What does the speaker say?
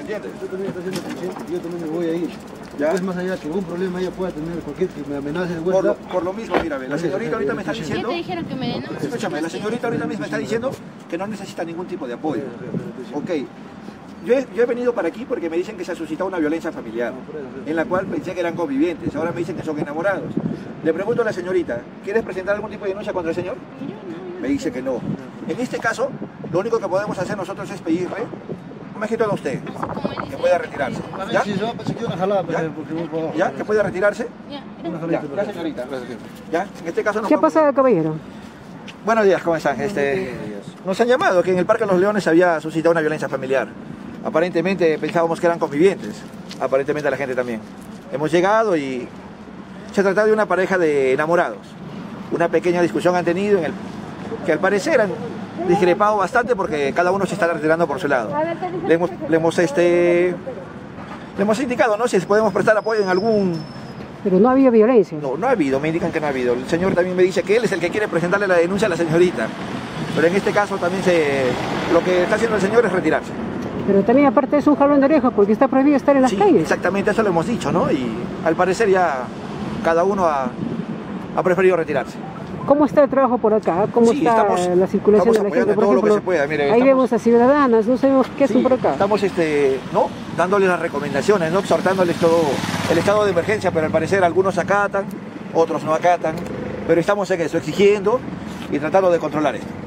¿entiendes? Usted también está siendo consciente, yo también me voy a ir. ¿Ya? Es más allá que un problema ella pueda tener cualquier que me amenace de vuelta. Por lo mismo, mira, ve, la señorita ahorita me está diciendo... ¿Ya te dijeron que me denuncies? Escúchame, la señorita ahorita misma está diciendo que no necesita ningún tipo de apoyo. Ok. Yo he venido para aquí porque me dicen que se ha suscitado una violencia familiar, en la cual pensé que eran convivientes, ahora me dicen que son enamorados. Le pregunto a la señorita, ¿quieres presentar algún tipo de denuncia contra el señor? Me dice que no. En este caso, lo único que podemos hacer nosotros es pedirle, más que todo a usted, que pueda retirarse. ¿Ya? ¿Ya? ¿Que pueda retirarse? Ya, señorita. ¿Ya? En este caso no. ¿Qué ha pasado, caballero? Buenos días, ¿cómo están? Nos han llamado que en el Parque de los Leones se había suscitado una violencia familiar. Aparentemente pensábamos que eran convivientes, aparentemente la gente también. Hemos llegado y se trata de una pareja de enamorados. Una pequeña discusión han tenido en el que al parecer han discrepado bastante porque cada uno se está retirando por su lado. Le hemos indicado, ¿no?, si podemos prestar apoyo en algún... Pero no había violencia. No, no ha habido, me indican que no ha habido. El señor también me dice que él es el que quiere presentarle la denuncia a la señorita. Pero en este caso también lo que está haciendo el señor es retirarse. Pero también aparte es un jalón de orejas porque está prohibido estar en las calles. Exactamente, eso lo hemos dicho, ¿no? Y al parecer ya cada uno ha preferido retirarse. ¿Cómo está el trabajo por acá? ¿Cómo está la circulación de la gente? Por todo ejemplo, lo que se pueda. Mire, ahí vemos a ciudadanas, no sabemos qué hacen por acá. Estamos ¿no?, dándoles las recomendaciones, ¿no?, exhortándoles todo el estado de emergencia, pero al parecer algunos acatan, otros no acatan, pero estamos en eso, exigiendo y tratando de controlar esto.